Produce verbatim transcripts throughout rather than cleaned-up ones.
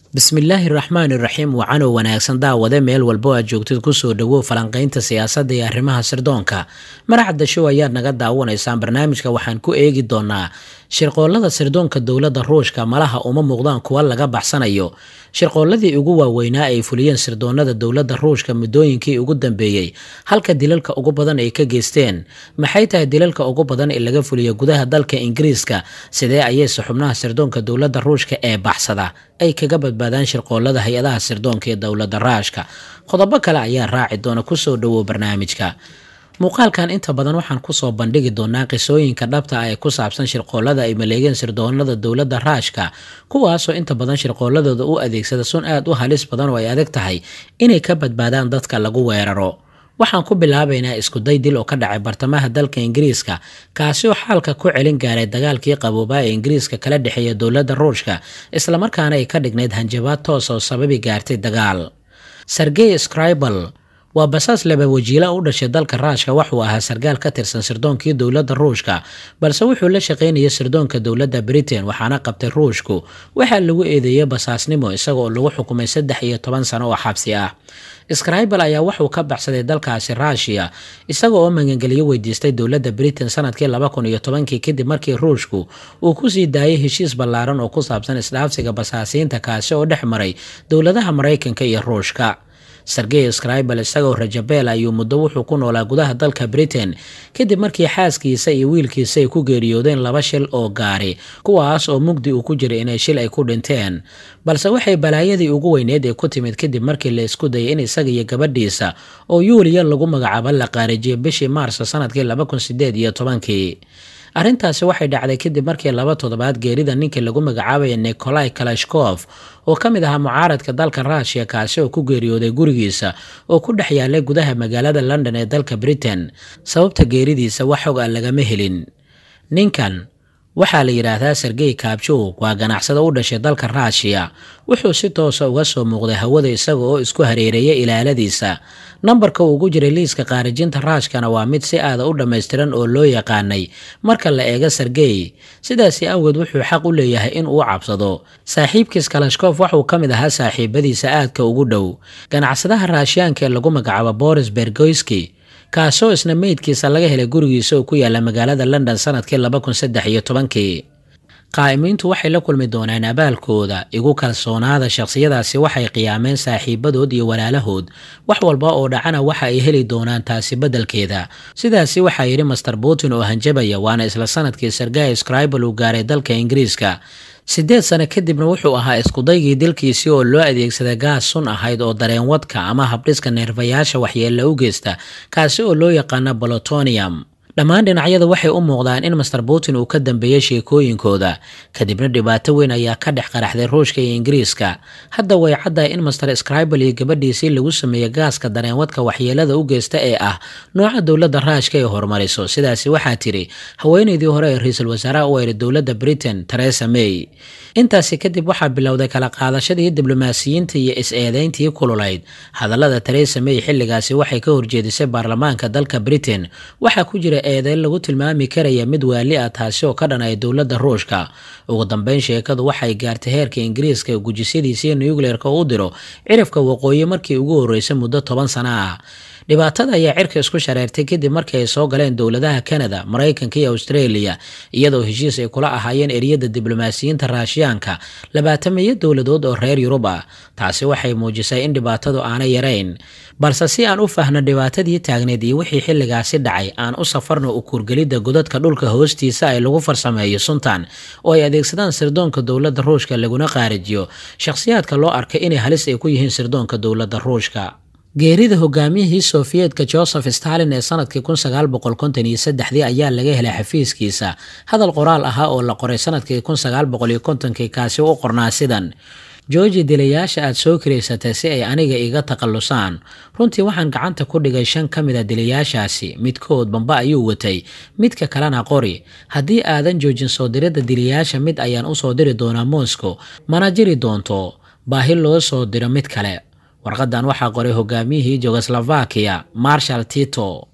bismillaahi raxmaani raxiim wacano wanaagsan daawade meel walbo aad joogtid kusoo dhawow falanqaynta siyaasadda iyo arrimaha sirdoonka maracadda show ayaad naga daawanaysaan. barnaamijka waxaan ku eegi doonaa shirqoolada sirdoonka dowladda ruushka malaha uma muuqdaan kuwa laga baxsanayo. shirqooladii ugu waaweynaa ay fuliyeen sirdoonada dowladda ruushka muddooyinkii ugu dambeeyey, halka dilalka ugu badan ay ka geysteen. maxay tahay dilalka ugu badan ee laga fuliyo gudaha dalka Ingiriiska? sidee ayayse xubnaha sirdoonka dowladda ruushka ee baxsada ay kaga badbaadaan shirqoolada hay-adaha sirdoonka ee dowladda Ruushka? qodobo kale ayaa raaci doona. kusoo dhawow barnaamijka. muuqaalkan inta badan waxaan kusoo bandhigi doonaa qisooyinka dhabta ah ee ku saabsan shirqoolada ay maleegeen sirdoonada dowladda Ruushka, kuwaasoo inta badan shirqooladooda u adeegsada sun aad u halis badan oo ay adag tahay inay ka badbaadaan dadka lagu weeraro. waxaan ku bilaabaynaa isku day dil oo ka dhacay bartamaha dalka Ingiriiska, kaasi oo xaalka ku celin gaaray dagaalkii qaboobaa ee Ingiriiska kala dhexeeya dowladda Ruushka, isla markaana ay ka dhigneyd hanjabaad toos oo sababi gaartay dagaal. Sergey Skripal waa basaas laba wajiila u dhashay dalka Ruushka. wuxuu ahaa sargaal ka tirsan sirdoonkii dowladda Ruushka, balse wuxuu la shaqeynayay sirdoonka dowladda Britain, waxaana qabtay Ruushku. waxaa lagu eedeeyay basaasnimo isaga oo lagu xukumay saddex iyo toban sano oo xabsi ah. Skripal ayaa wuxuu ka baxsaday dalkaasi Russia isaga oo magangeliyo weydiistay dowladda Britain sanadkii laba kun iyo tobankii kadib markii Ruushku uu ku sii daayay heshiis ballaaran oo ku saabsan isdhaafsiga basaasiinta, kaasi oo dhex maray dowladaha Mareykanka iyo Ruushka. Sergey Skripal isagoo rajabeel ayuu muddo wuxuu ku noolaa gudaha dalka Britain kadib markii xaaskiisa iyo wiilkiisa ay ku geeriyoodeen laba shil oo gaari, kuwaas oo mugdi uu ku jiray inay shil ay ku dhinteen. balse waxay balaayadii ugu weyneed ee ku timid kadib markii la isku dayay in isaga iyo gabadhiisa oo Yuliya lagu magacaabo la qaarijiyay bishii Maarso sanadkii laba kun sideed iyo tobankii. arrintaasi waxay dhacday kadib markii laba toddobaad geerida ninkii lagu magacaabay Nikolai Kalashnikov oo ka mid ahaa mucaaradka dalka Russia, kaasi oo ku geeriyooday gurigiisa oo ku dhex yaalay gudaha magaalada London ee dalka Britain. sababta geeridiisa wax xog ah lagama helin. ninkan waxaa la yiraahdaa Sergey Kabchuk, waa ganacsade u dhashay dalka Russia. wuxuu si toos ah uga soo muuqday hawada isaga oo isku hareereeyay ilaaladiisa. nambarka uu ugu jiray liiska qaarijinta Ruushkana waa mid si aad u dhammaystiran oo loo yaqaanay marka la eego Sergey. sidaasi awgeed wuxuu xaq u leeyahay in uu cabsado. saaxiibkiis Kalashnikov wuxuu ka mid ahaa saaxiibadiisa aadka ugu dhow, ganacsadaha Ruushyaanka ee lagu magacaabo Boris Berezovsky, kaasoo isna meydkiisa laga helay gurigiisa oo ku yaala magaalada London sanadkii laba kun saddex iyo tobankii. qaa'imiintu waxay la kulmi doonaan abaalkooda. igu kalsoonaada shakhsiyadaasi waxay qiyaameen saaxiibadood iyo walaalahood. wax walba oo dhacana waxa ay heli doonaan taasi beddelkeeda. sidaasi waxaa yidhi Master Putin oo hanjabaya, waana isla sanadkii Sergey Skripal uu gaaray dalka Ingiriiska. sideed sano kadibna wuxuu ahaa iskudaygii dilkiisii oo loo adeegsaday gaas sun ahayd oo dareenwadka ama habdhiska neerfayaasha waxyeello u geysta, kaasi oo loo yaqaano plutonium. dhammaan dhinacyada waxay u muuqdaan in Master Putin uu ka dambeeyay sheekooyinkooda, kadibna dhibaato weyn ayaa ka dhex qaraxday Ruushka iyo Ingiriiska. hadda way caddahay in Master Skripal iyo gabadhiisii lagu sameeyay gaaska dareenwadka waxyeelada u geysta ee ah nooca dowladda Ruushka ay horumariso. sidaasi waxaa tiri haweeneydii hore ee ra'iisul wasaaraha u eray dowladda Britain Theresa May. intaasi kadib waxaa bilowday kala qaadashadii diblomaasiyiinta iyo is-eedeyntii kululayd. hadallada Theresa May xilligaasi waxay ka horjeedisay baarlamaanka dalka Britain. waxaa ku jira eedeyn lagu tilmaami karaya mid waali ah, taasi oo ka dhan ay dowladda Ruushka. ugu dambeyn sheekadu waxay gaartay heerka Ingiriiska ee gujisadiisa nuclear-ka u diro cirifka waqooyi markii ugu horeysay muddo toban sano ah. dhibaatada ayaa cirka isku shareertay kadib markii ay soo galeen dowladaha Canada, Mareykanka iyo Australia, iyadoo heshiis ay kula ahaayeen eriyada diblomaasiyiinta Ruushyaanka labaatamiyo dowladood oo reer Yurub ah. taasi waxay muujisay in dhibaatadu aanay yarayn. balse si aan u fahno dhibaatadii taagneed iyo wixii xilligaasi dhacay, aan u safarno u kurgelidda godadka dhulka hoostiisa ay lagu farsameeyo suntan oo ay adeegsadaan sirdoonka dowladda Ruushka laguna qaarijiyo shakhsiyaadka loo arkay inay halis ay ku yihiin sirdoonka dowladda Ruushka. geerida hogaamiyihii Sofiyeetka Joseph Stalin ee sanadkii kun sagaal boqol konton iyo saddex ayaa laga helay xafiiskiisa hadal qoraal ahaa oo la qoray sanadkii kun sagaal boqol iyo konton-kii, kaasi u qornaa sidan: jooji dilayaasha aad soo kireysatay si ay aniga iga takhallusaan. runtii waxaan gacanta ku dhigay shan ka mid a dilayaashaasi. midkood bamba ayuu watay, midka kalena qori. haddii aadan joojin soo diridda dilayaasha, mid ayaan u soo diri doonaa Moscow, mana jiri doonto baahi loo soo diro mid kale. warqadan waxaa qoray hogaamiyihii Yugoslavia Marshal Tito.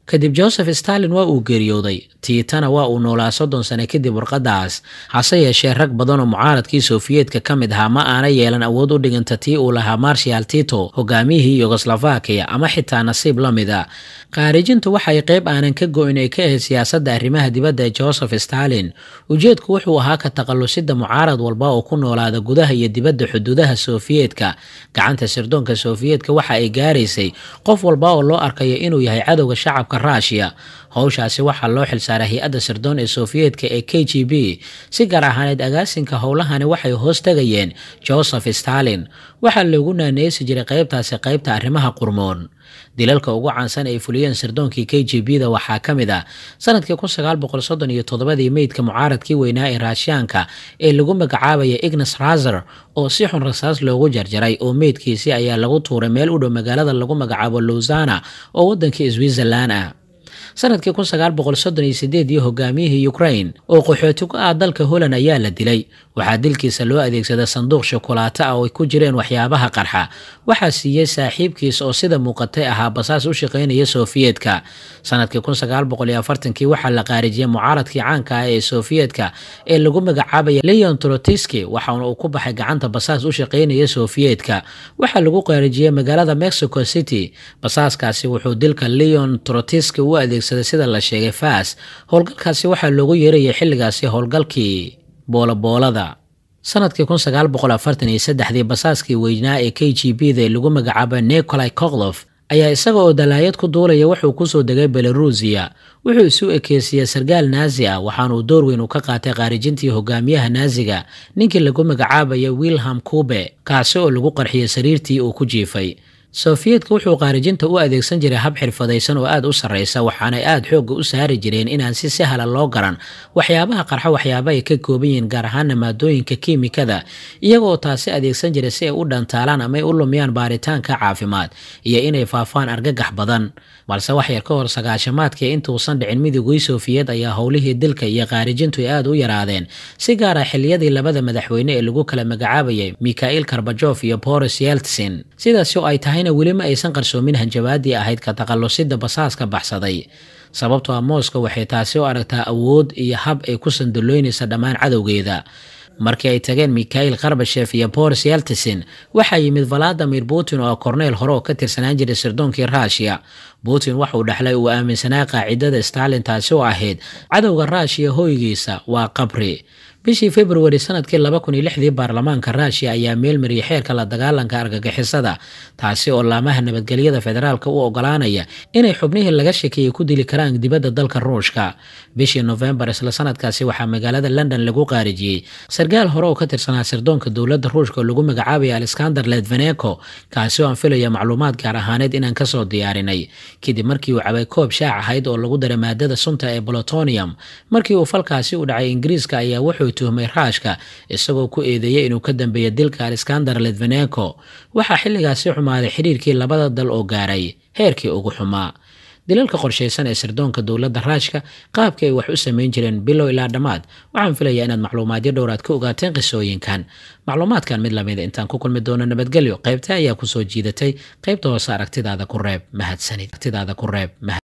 kadib Joseph Stalin waa uu geeriyooday, Titana waa uu noolaa soddon sano kadib warqadaas. Hase yeeshee rag badan oo mucaaradkii Soofiyeedka ka mid ahaa ma aana yeelan awood u dhiganta tii uu lahaa Marshal Tito, hogaamiyihii Yugoslafakiya, ama xitaa nasiib la mid ah. Khaarijintu waxay qayb aanan ka go'in ay ka ahayd siyaasadda arrimaha dibadda ee Joseph Stalin. Ujeedku wuxuu ahaa ka takhalusidda mucaarad walba oo ku noolaada gudaha iyo dibadda xuduudaha Soofiyeedka. Gacanta sirdoonka Soofiyeedka waxa ay gaaraysay qof walba oo loo arkayo inuu yahay cadowga shacabka Russia. Hawshaasi waxaa loo xilsaaray hay'adda sirdoon ee Soofiyeedka ee K G B. Si gaar ahaaneed agaasinka howlahani waxay hoos tagayeen Joseph Stalin. Waxaa loogu naaneysi jiray qaybtaasi qaybta arrimaha qurmoon. Dilalka ugu caansan ay fuliyeen sirdoonkii K G B da waxaa ka mid ah sanadkii kun sagaal boqol soddon iyo toddobadii meydka mucaaradkii weynaa ee Raashiyaanka ee lagu magacaabaya Ignas Razer oo si xun rasaas loogu jarjaray, oo meydkiisii ayaa lagu tuuray meel u dhow magaalada lagu magacaabo Lausanne oo waddankii Switzerland ah. sanadkii kun sagaal boqol soddon iyo siddeed iyo hogaamiyihii Ukraine oo qaxooti ku ah dalka Holland ayaa la dilay. waxaa dilkiisa loo adeegsaday sanduuq shukulaato ah oo ay ku jireen waxyaabaha qarxa. waxaa siiyey saaxiibkiis oo sida muuqatay ahaa basaas u shaqaynaya Soofiyeedka. sanadkii kun sagaal boqol iyo afartankii waxaa la qaarijiyay mucaaradkii caanka ah ee Soofiyeedka ee lagu magacaabaya Leon Trotsky, waxaana uu ku baxay gacanta basaas u shaqaynaya Soofiyeedka. waxaa lagu qaarijiyay magaalada Mexico City. basaaskaasi wuxuu dilka Leon Trotsky u adeegsaday sida la sheegay faas. howlgalkaasi waxaa loogu yeerayay xilligaasi howlgalkii boolaboolada. sanadkii kun sagaal boqol afartan iyo saddexdii basaaskii weynaa ee K G B da lagu magacaabo Nikolai Koglov ayaa isaga oo dalaayad ku duulaya wuxuu kusoo degay Belarusia. wuxuu isu ekeysiyay sargaal Naazi ah, waxaana uu door weyn u ka qaatay qaarijintii hogaamiyaha Naaziga ninkii lagu magacaabaya Wilhelm Kube, kaasi oo lagu qarxiyay sariirtii uu ku jiifay. Soofiyeedka wuxuu qaarijinta u adeegsan jiray hab xirfadaysan oo aad u sareysa, waxaana aad xoog u saari jireen inaan si sahal ah loo garan waxyaabaha qarxa waxyaabo ay ka kooban yihiin, gaar ahaan maadooyinka kiimikada, iyagoo taasi adeegsan jiray si ay u dhantaalaan ama ay u lumiyaan baaritaanka caafimaad iyo inay faafaan argagax badan. balse wax yar ka hor sagaashamaadkii intuusan dhicin midowgii Soofiyeed ayaa howlihii dilka iyo qaarijintu ay aad u yaraadeen, si gaar ah xilliyadii labada madaxweyne ee lagu kala magacaabayay Mikhail Gorbachev iyo Boris Yeltsin. sidaas oo ay tahay weli ma aysan qarsoomin hanjabaadii ahayd ka takhalusidda basaaska baxsaday. sababtoo ah Moscow waxay taasi u aragtaa awood iyo hab ay ku sanduleynaysa dhammaan cadowgeeda. markii ay tageen Mikhail Gorbachev iyo Boris Yeltsin, waxaa yimid Vladimir Putin oo korneyl hore oo ka tirsanaan jiray sirdoonkii Russia. Putin waxa uu dhaxlay uu aaminsanaa qaacidada Stalin, taasi oo ahayd cadowga Russia hoygiisa waa qabri. bishii February sanadkii laba kun iyo lixdii baarlamaanka Russia ayaa meel mariyay xeerka la dagaalanka argagixisada, taasi oo laamaha nabadgelyada federaalka u ogolaanaya inay xubnihii laga shakiyay ku dili karaan dibadda dalka Ruushka. bishii November isla sanadkaasi waxaa magaalada London lagu qaarijiyay sargaal hore oo ka tirsanaa sirdoonka dowladda Ruushka oo lagu magacaabay Alexander Litvinenko, kaasi oo aan filaya macluumaad gaar ahaaneed inaan ka soo diyaarinay. kadib markii uu cabay koob shaac ahayd oo lagu daray maadada sunta ee plutonium. markii uu falkaasi u dhacay Ingiriiska ayaa wuxuu tuhmay Ruushka isagoo ku eedeeyay inuu ka dambeeyo dilka Alexander Litvinenko. waxaa xilligaasi xumaaday xiriirkii labada dal oo gaaray heerkii ugu xumaa. dilalka qorsheysan ee sirdoonka dowladda Ruushka, qaabkii ay wax u sameyn jireen bilow ilaa dhamaad, waxaan filayaa inaad macluumaadyo dhowraad ka ogaateen qisooyinkan. macluumaadkan mid lamid intaan ku kulmi doono nabadgelyo. qaybta ayaa ku soo jiidatay qaybta hoose aragtidaada ku reeb mahadsanid.